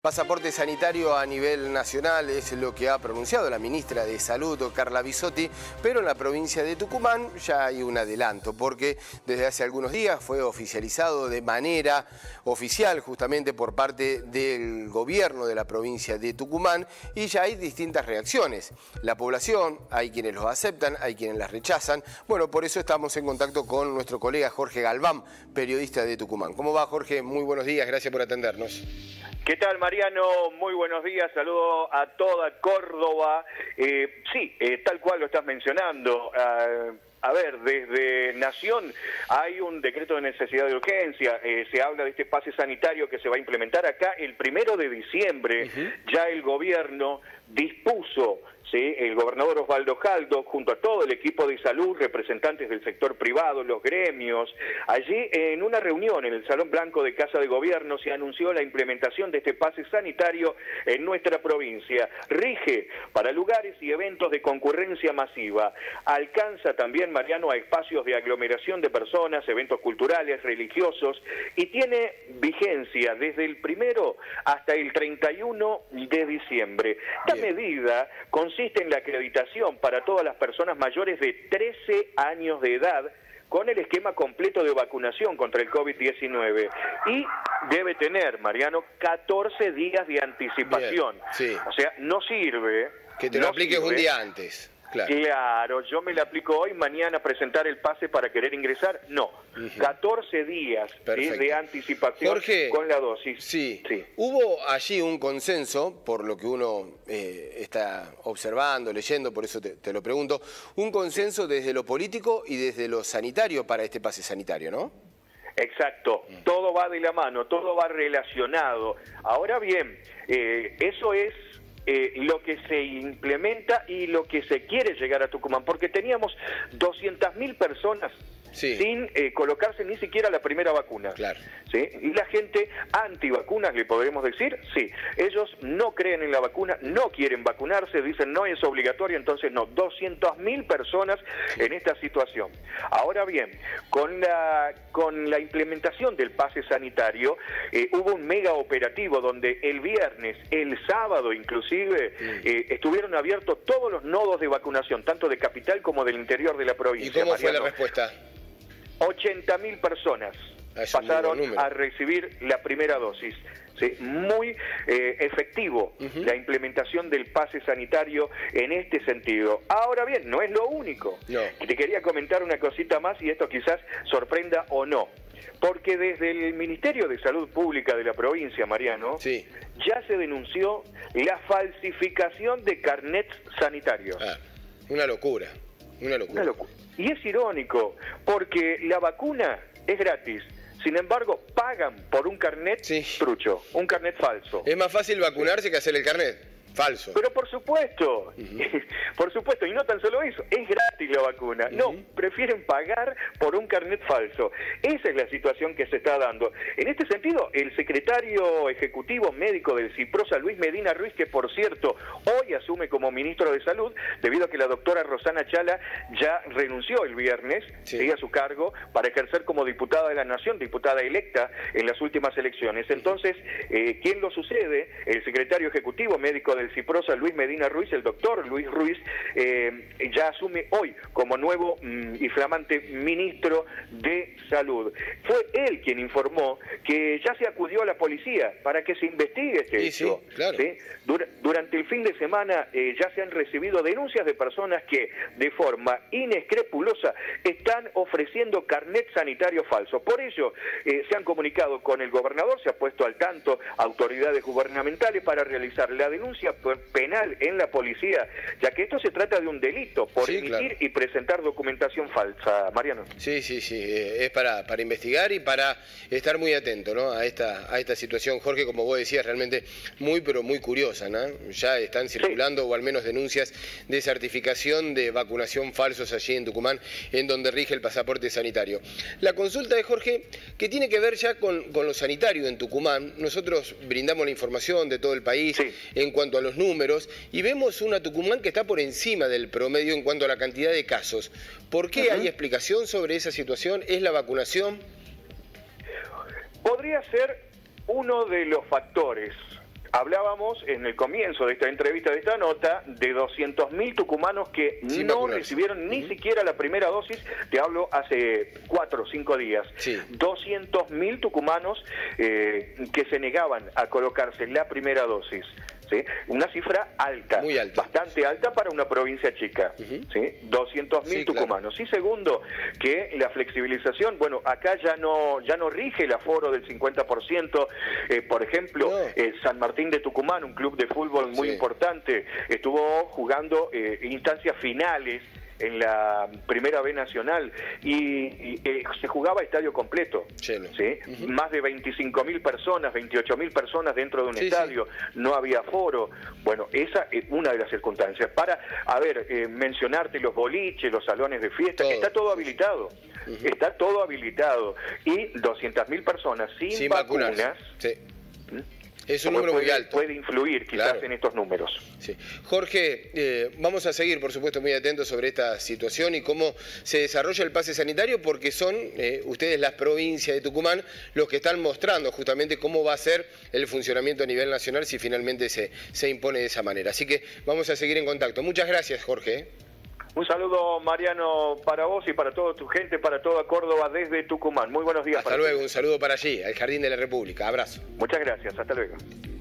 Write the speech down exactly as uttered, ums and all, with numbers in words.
Pasaporte sanitario a nivel nacional es lo que ha pronunciado la ministra de Salud, Carla Bisotti, pero en la provincia de Tucumán ya hay un adelanto, porque desde hace algunos días fue oficializado de manera oficial justamente por parte del gobierno de la provincia de Tucumán y ya hay distintas reacciones. La población, hay quienes los aceptan, hay quienes las rechazan. Bueno, por eso estamos en contacto con nuestro colega Jorge Galván, periodista de Tucumán. ¿Cómo va, Jorge? Muy buenos días, gracias por atendernos. ¿Qué tal, Mariano? Muy buenos días, saludo a toda Córdoba. Eh, sí, eh, tal cual lo estás mencionando. Uh, a ver, desde Nación hay un decreto de necesidad de urgencia, eh, se habla de este pase sanitario que se va a implementar acá el primero de diciembre. Uh-huh. Ya el gobierno dispuso, ¿sí? El gobernador Osvaldo Jaldo, junto a todo el equipo de salud, representantes del sector privado, los gremios, allí en una reunión en el Salón Blanco de Casa de Gobierno se anunció la implementación de este pase sanitario en nuestra provincia. Rige para lugares y eventos de concurrencia masiva. Alcanza también, Mariano, a espacios de aglomeración de personas, eventos culturales, religiosos, y tiene vigencia desde el primero hasta el treinta y uno de diciembre. Esta medida consiste en la acreditación para todas las personas mayores de trece años de edad con el esquema completo de vacunación contra el COVID diecinueve y debe tener, Mariano, catorce días de anticipación. Sí. O sea, no sirve... Que te lo no apliques sirve, un día antes. Claro. Claro, yo me la aplico hoy, mañana presentar el pase para querer ingresar, no. Uh-huh. catorce días ¿sí? de anticipación Jorge, con la dosis. Sí. sí, hubo allí un consenso, por lo que uno eh, está observando, leyendo, por eso te, te lo pregunto, un consenso desde lo político y desde lo sanitario para este pase sanitario, ¿no? Exacto, uh-huh. Todo va de la mano, todo va relacionado. Ahora bien, eh, eso es... Eh, lo que se implementa y lo que se quiere llegar a Tucumán, porque teníamos doscientas mil personas sí. sin eh, colocarse ni siquiera la primera vacuna. Claro. ¿Sí? Y la gente antivacunas, le podemos decir, sí, ellos no creen en la vacuna, no quieren vacunarse, dicen no es obligatorio, entonces no, doscientas mil personas sí. en esta situación. Ahora bien, con la, con la implementación del pase sanitario, eh, hubo un mega operativo donde el viernes, el sábado inclusive, sí. eh, estuvieron abiertos todos los nodos de vacunación, tanto de capital como del interior de la provincia. ¿Y cómo Mariano. fue la respuesta? ochenta mil personas pasaron a recibir la primera dosis. Sí, muy eh, efectivo uh-huh. la implementación del pase sanitario en este sentido. Ahora bien, no es lo único. No. Te quería comentar una cosita más y esto quizás sorprenda o no. Porque desde el Ministerio de Salud Pública de la provincia, Mariano, sí. ya se denunció la falsificación de carnets sanitarios. Ah, una locura, una locura. Una locura. Y es irónico, porque la vacuna es gratis. Sin embargo, pagan por un carnet sí. trucho, un carnet falso. Es más fácil vacunarse que hacer el carnet. Falso. Pero por supuesto, uh-huh. por supuesto, y no tan solo eso, es gratis la vacuna. Uh-huh. No, prefieren pagar por un carnet falso. Esa es la situación que se está dando. En este sentido, el secretario ejecutivo médico del CIPROSA, Luis Medina Ruiz, que por cierto, hoy asume como ministro de Salud, debido a que la doctora Rosana Chala ya renunció el viernes sí. ¿sí? a su cargo para ejercer como diputada de la Nación, diputada electa en las últimas elecciones. Entonces, eh, ¿quién lo sucede? El secretario ejecutivo médico del el CIPROSA, Luis Medina Ruiz, el doctor Luis Ruiz, eh, ya asume hoy como nuevo mm, y flamante ministro de Salud. Fue él quien informó que ya se acudió a la policía para que se investigue este sí, hecho. Sí, claro. ¿sí? Dur durante el fin de semana eh, ya se han recibido denuncias de personas que de forma inescrupulosa están ofreciendo carnet sanitario falso. Por ello, eh, se han comunicado con el gobernador, se ha puesto al tanto autoridades gubernamentales para realizar la denuncia penal en la policía, ya que esto se trata de un delito por sí, emitir claro. y presentar documentación falsa, Mariano. Sí, sí, sí, es para, para investigar y para estar muy atento, ¿no? a esta a esta situación, Jorge, como vos decías, realmente muy pero muy curiosa, ¿no? Ya están circulando sí. o al menos denuncias de certificación de vacunación falsos allí en Tucumán, en donde rige el pasaporte sanitario. La consulta de Jorge, que tiene que ver ya con, con lo sanitario en Tucumán. Nosotros brindamos la información de todo el país sí. en cuanto a los números y vemos una Tucumán que está por encima del promedio en cuanto a la cantidad de casos. ¿Por qué uh-huh. hay explicación sobre esa situación? ¿Es la vacunación? Podría ser uno de los factores, Hablábamos en el comienzo de esta entrevista, de esta nota, de doscientos mil tucumanos que Sin no vacunarse. recibieron ni Uh-huh. siquiera la primera dosis. Te hablo hace cuatro o cinco días. Sí. doscientos mil tucumanos eh, que se negaban a colocarse la primera dosis. ¿Sí? Una cifra alta, Muy alta. bastante alta para una provincia chica. Uh-huh. ¿Sí? doscientos mil Sí, tucumanos. Y segundo, que la flexibilización, bueno, acá ya no ya no rige el aforo del cincuenta por ciento. Eh, por ejemplo, No. eh, San Martín de Tucumán, un club de fútbol muy Sí. importante, estuvo jugando eh, instancias finales en la Primera B Nacional y, y, eh, se jugaba a estadio completo. Lleno. ¿Sí? Uh-huh. Más de veinticinco mil personas, veintiocho mil personas dentro de un Sí, estadio, no había aforo. Bueno, esa es una de las circunstancias. Para, a ver, eh, mencionarte los boliches, los salones de fiesta, Todo. está todo habilitado. Uh-huh. Está todo habilitado. Y doscientas mil personas sin, Sin vacunas. vacunarse. Sí. ¿Mm? Es un Como número muy puede, alto. puede influir quizás Claro. en estos números. Sí. Jorge, eh, vamos a seguir, por supuesto, muy atentos sobre esta situación y cómo se desarrolla el pase sanitario, porque son eh, ustedes, las provincias de Tucumán, los que están mostrando justamente cómo va a ser el funcionamiento a nivel nacional si finalmente se, se impone de esa manera. Así que vamos a seguir en contacto. Muchas gracias, Jorge. Un saludo, Mariano, para vos y para toda tu gente, para toda Córdoba desde Tucumán. Muy buenos días. Hasta para luego, ti. un saludo para allí, al Jardín de la República. Abrazo. Muchas gracias, hasta luego.